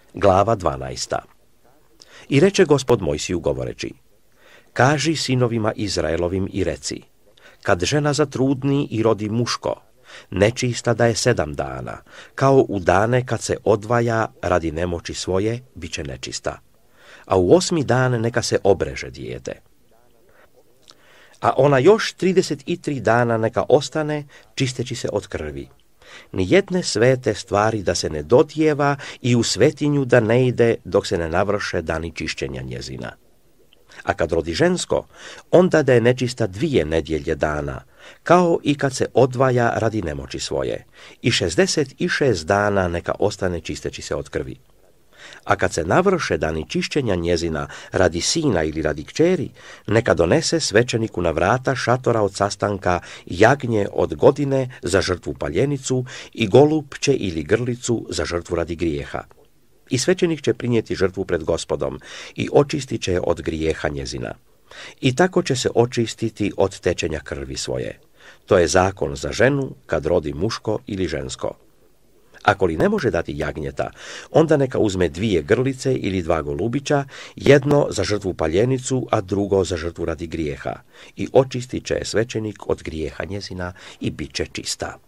Glava 12. I reče Gospod Mojsiju govoreći: Kaži sinovima Izraelovim i reci: kad žena zatrudni i rodi muško, nečista da je 7 dana, kao u dane kad se odvaja radi nemoći svoje, bit će nečista. A u 8. dan neka se obreže dijete. A ona još 33 dana neka ostane, čisteći se od krvi. Nijedne svete stvari da se ne dotijeva i u svetinju da ne ide dok se ne navrše dani čišćenja njezina. A kad rodi žensko, onda da je nečista 2 nedjelje dana, kao i kad se odvaja radi nemoći svoje, i 66 dana neka ostane čisteći se od krvi. A kad se navrše dani čišćenja njezina radi sina ili radi kćeri, neka donese svećeniku na vrata šatora od sastanka jagnje od godine za žrtvu paljenicu i golupće ili grlicu za žrtvu radi grijeha. I svećenik će prinijeti žrtvu pred Gospodom i očistit će je od grijeha njezina. I tako će se očistiti od tečenja krvi svoje. To je zakon za ženu kad rodi muško ili žensko. Ako li ne može dati jagnjeta, onda neka uzme 2 grlice ili 2 golubića, jedno za žrtvu paljenicu, a drugo za žrtvu radi grijeha. I očistit će je svećenik od grijeha njezina i bit će čista.